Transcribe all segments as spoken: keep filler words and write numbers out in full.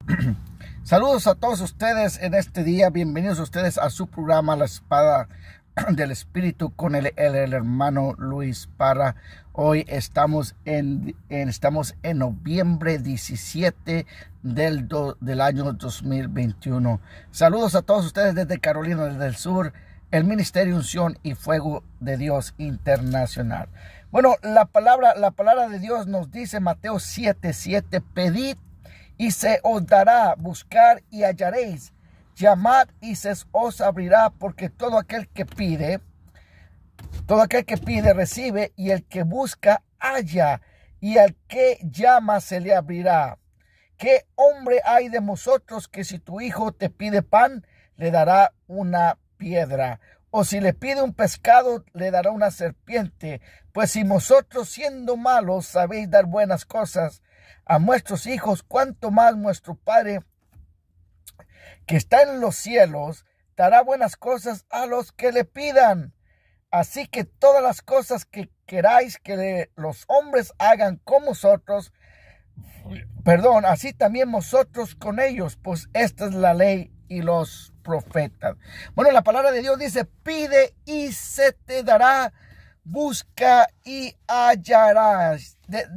Saludos a todos ustedes en este día. Bienvenidos a ustedes a su programa La Espada del Espíritu con el, el, el hermano Luis Parra. Hoy estamos en, en, estamos en noviembre diecisiete del, do, del año dos mil veintiuno. Saludos a todos ustedes desde Carolina del Sur, el Ministerio Unción y Fuego de Dios Internacional. Bueno, la palabra, la palabra de Dios nos dice, Mateo siete, siete, pedid y se os dará, buscar y hallaréis, llamad y se os abrirá, porque todo aquel que pide, todo aquel que pide recibe, y el que busca halla, y al que llama se le abrirá. ¿Qué hombre hay de vosotros que si tu hijo te pide pan, le dará una piedra? O si le pide un pescado, le dará una serpiente. Pues si vosotros, siendo malos, sabéis dar buenas cosas a vuestros hijos, cuánto más vuestro Padre que está en los cielos dará buenas cosas a los que le pidan. Así que todas las cosas que queráis que le, los hombres hagan con vosotros, perdón, así también vosotros con ellos, pues esta es la ley y los profetas. Bueno, la palabra de Dios dice, pide y se te dará, busca y hallarás. De,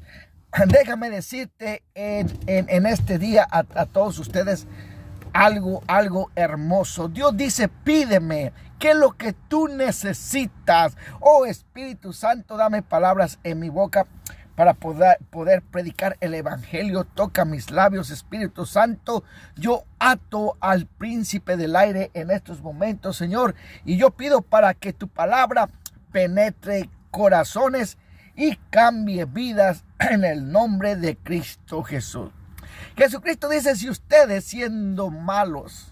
déjame decirte en, en, en este día a, a todos ustedes algo, algo hermoso. Dios dice, pídeme. ¿Qué es lo que tú necesitas? Oh Espíritu Santo, dame palabras en mi boca para poder, poder predicar el evangelio. Toca mis labios, Espíritu Santo. Yo ato al príncipe del aire en estos momentos, Señor. Y yo pido para que tu palabra penetre corazones y cambie vidas en el nombre de Cristo Jesús. Jesucristo dice, si ustedes siendo malos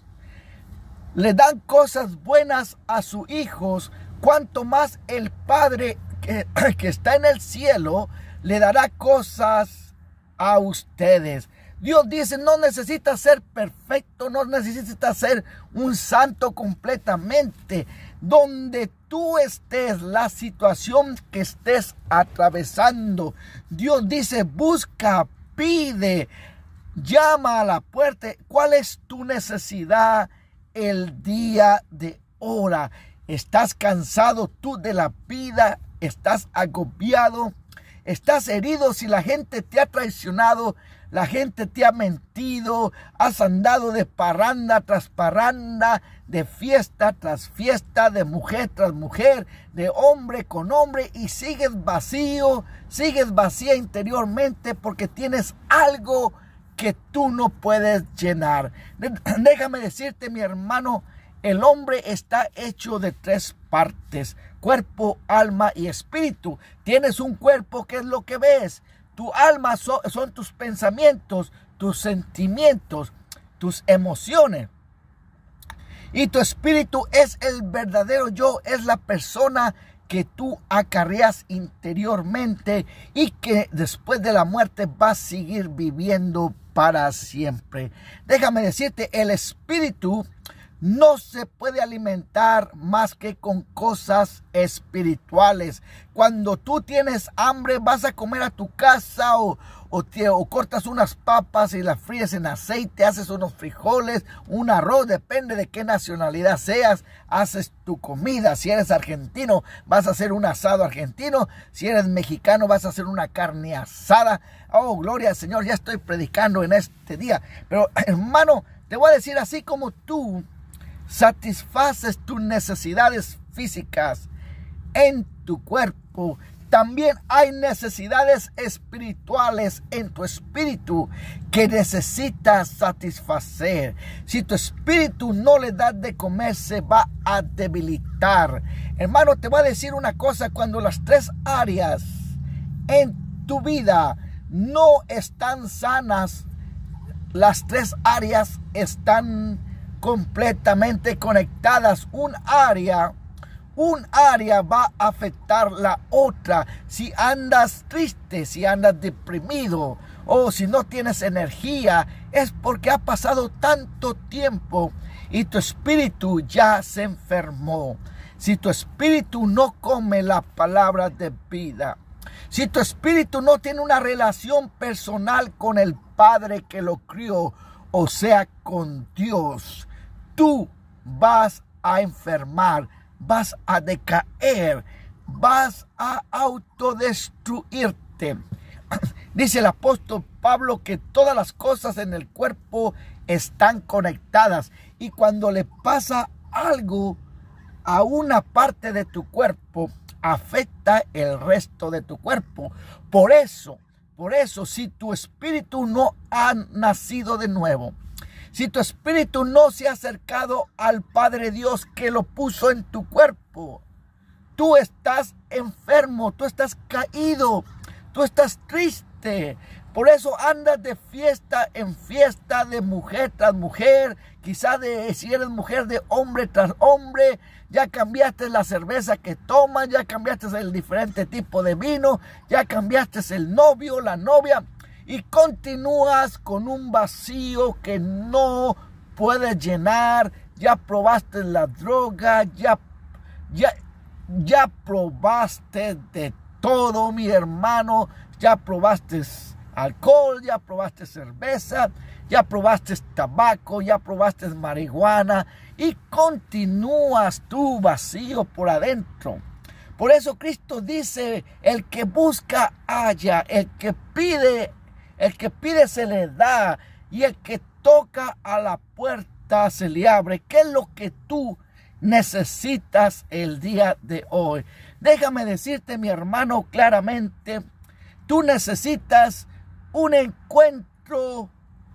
le dan cosas buenas a sus hijos, cuanto más el Padre que, que está en el cielo le dará cosas a ustedes. Dios dice, no necesita ser perfecto, no necesita ser un santo completamente. Donde tú estés, la situación que estés atravesando, Dios dice, busca, pide, llama a la puerta. ¿Cuál es tu necesidad el día de ahora? ¿Estás cansado tú de la vida? ¿Estás agobiado? ¿Estás herido si la gente te ha traicionado? La gente te ha mentido, has andado de parranda tras parranda, de fiesta tras fiesta, de mujer tras mujer, de hombre con hombre, y sigues vacío, sigues vacía interiormente porque tienes algo que tú no puedes llenar. Déjame decirte, mi hermano, el hombre está hecho de tres partes: cuerpo, alma y espíritu. Tienes un cuerpo que es lo que ves. Tu alma so, son tus pensamientos, tus sentimientos, tus emociones. Y tu espíritu es el verdadero yo, es la persona que tú acarreas interiormente y que después de la muerte va a seguir viviendo para siempre. Déjame decirte, el espíritu no se puede alimentar más que con cosas espirituales. Cuando tú tienes hambre, vas a comer a tu casa o, o, te, o cortas unas papas y las fríes en aceite, haces unos frijoles, un arroz, depende de qué nacionalidad seas, haces tu comida. Si eres argentino, vas a hacer un asado argentino. Si eres mexicano, vas a hacer una carne asada. Oh, gloria al Señor, ya estoy predicando en este día. Pero hermano, te voy a decir, así como tú satisfaces tus necesidades físicas en tu cuerpo, también hay necesidades espirituales en tu espíritu que necesitas satisfacer. Si tu espíritu no le das de comer, se va a debilitar. Hermano, te voy a decir una cosa: cuando las tres áreas en tu vida no están sanas, las tres áreas están completamente conectadas. Un área, un área va a afectar la otra. Si andas triste, si andas deprimido, o si no tienes energía, es porque ha pasado tanto tiempo y tu espíritu ya se enfermó. Si tu espíritu no come la palabra de vida, si tu espíritu no tiene una relación personal con el Padre que lo crió, o sea, con Dios, tú vas a enfermar, vas a decaer, vas a autodestruirte. Dice el apóstol Pablo que todas las cosas en el cuerpo están conectadas, y cuando le pasa algo a una parte de tu cuerpo, afecta el resto de tu cuerpo. Por eso, por eso, si tu espíritu no ha nacido de nuevo, si tu espíritu no se ha acercado al Padre Dios que lo puso en tu cuerpo, tú estás enfermo, tú estás caído, tú estás triste. Por eso andas de fiesta en fiesta, de mujer tras mujer, quizá de, si eres mujer, de hombre tras hombre. Ya cambiaste la cerveza que tomas, ya cambiaste el diferente tipo de vino, ya cambiaste el novio, la novia, y continúas con un vacío que no puedes llenar. Ya probaste la droga, ya, ya, ya probaste de todo, mi hermano, ya probaste alcohol, ya probaste cerveza, ya probaste tabaco, ya probaste marihuana, y continúas tu vacío por adentro. Por eso Cristo dice: el que busca halla, el que pide, el que pide se le da, y el que toca a la puerta se le abre. ¿Qué es lo que tú necesitas el día de hoy? Déjame decirte, mi hermano, claramente, tú necesitas un encuentro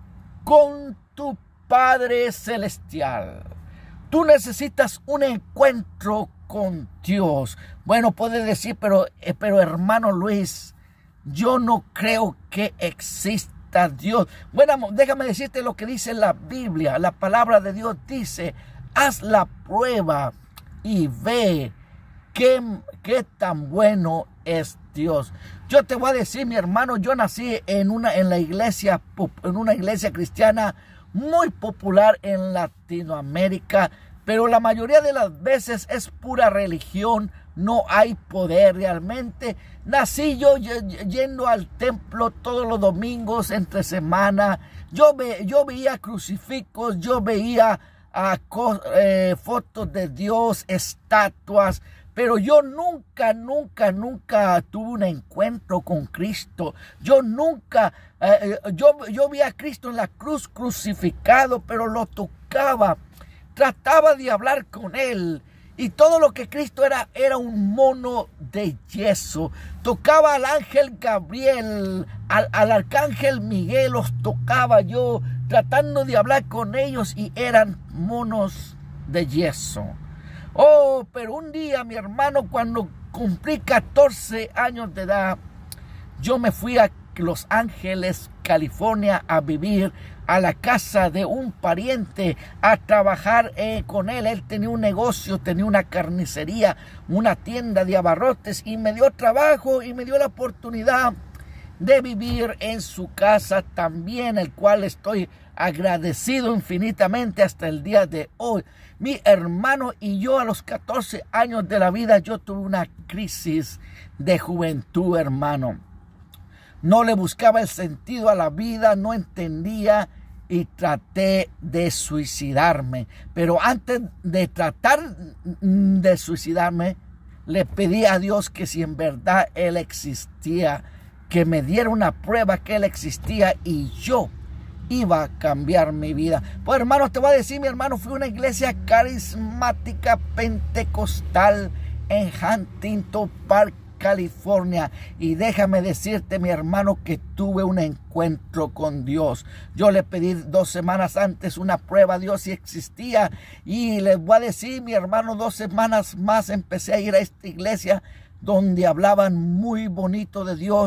con tu Padre Celestial. Tú necesitas un encuentro con Dios. Bueno, puedes decir, pero, eh, pero hermano Luis, yo no creo que exista Dios. Bueno, déjame decirte lo que dice la Biblia. La palabra de Dios dice: haz la prueba y ve qué, qué tan bueno es Dios. Yo te voy a decir, mi hermano, yo nací en una, en la iglesia, en una iglesia cristiana muy popular en Latinoamérica, pero la mayoría de las veces es pura religión, no hay poder realmente. Nací yo yendo al templo todos los domingos entre semana. Yo, ve, yo veía crucifijos, yo veía uh, eh, fotos de Dios, estatuas, pero yo nunca, nunca, nunca tuve un encuentro con Cristo. Yo nunca, eh, yo, yo vi a Cristo en la cruz crucificado, pero lo tocaba, trataba de hablar con Él. Y todo lo que Cristo era, era un mono de yeso. Tocaba al ángel Gabriel, al, al arcángel Miguel, los tocaba yo, tratando de hablar con ellos, y eran monos de yeso. Oh, pero un día, mi hermano, cuando cumplí catorce años de edad, yo me fui a Los Ángeles, California, a vivir a la casa de un pariente, a trabajar eh, con él. Él tenía un negocio, tenía una carnicería, una tienda de abarrotes, y me dio trabajo y me dio la oportunidad de vivir en su casa también, el cual estoy agradecido infinitamente hasta el día de hoy. Mi hermano, y yo a los catorce años de la vida, yo tuve una crisis de juventud, hermano. No le buscaba el sentido a la vida, no entendía, y traté de suicidarme. Pero antes de tratar de suicidarme, le pedí a Dios que si en verdad Él existía, que me diera una prueba que Él existía, y yo iba a cambiar mi vida. Pues hermano, te voy a decir, mi hermano, fui a una iglesia carismática pentecostal en Huntington Park, California, y déjame decirte, mi hermano, que tuve un encuentro con Dios. Yo le pedí dos semanas antes una prueba a Dios si existía, y les voy a decir, mi hermano, dos semanas más empecé a ir a esta iglesia donde hablaban muy bonito de Dios.